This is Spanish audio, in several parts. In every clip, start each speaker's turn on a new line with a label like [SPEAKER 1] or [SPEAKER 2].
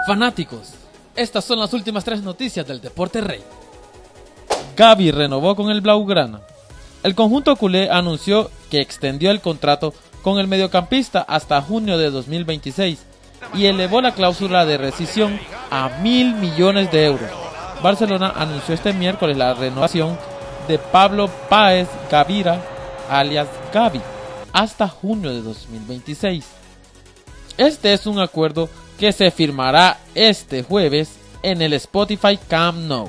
[SPEAKER 1] Fanáticos, estas son las últimas 3 noticias del deporte rey. Gavi renovó con el Blaugrana. El conjunto culé anunció que extendió el contrato con el mediocampista hasta junio de 2026 y elevó la cláusula de rescisión a 1.000 millones de euros. Barcelona anunció este miércoles la renovación de Pablo Páez Gavira, alias Gavi, hasta junio de 2026. Este es un acuerdo que se firmará este jueves en el Spotify Camp Nou.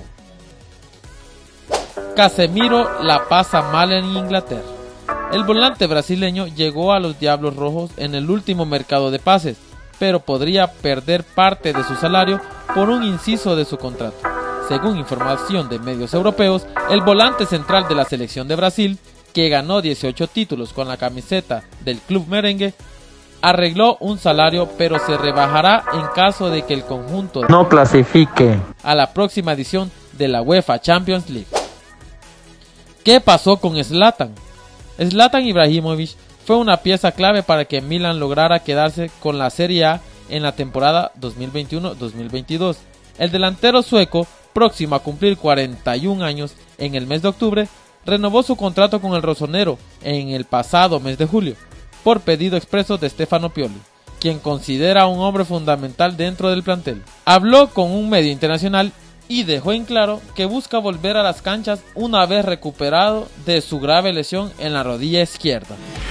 [SPEAKER 1] Casemiro la pasa mal en Inglaterra. El volante brasileño llegó a los Diablos Rojos en el último mercado de pases, pero podría perder parte de su salario por un inciso de su contrato. Según información de medios europeos, el volante central de la selección de Brasil, que ganó 18 títulos con la camiseta del club merengue, arregló un salario, pero se rebajará en caso de que el conjunto
[SPEAKER 2] no clasifique
[SPEAKER 1] a la próxima edición de la UEFA Champions League. ¿Qué pasó con Zlatan? Zlatan Ibrahimovic fue una pieza clave para que Milan lograra quedarse con la Serie A en la temporada 2021-2022. El delantero sueco, próximo a cumplir 41 años en el mes de octubre, renovó su contrato con el rosonero en el pasado mes de julio, por pedido expreso de Stefano Pioli, quien considera a un hombre fundamental dentro del plantel. Habló con un medio internacional y dejó en claro que busca volver a las canchas una vez recuperado de su grave lesión en la rodilla izquierda.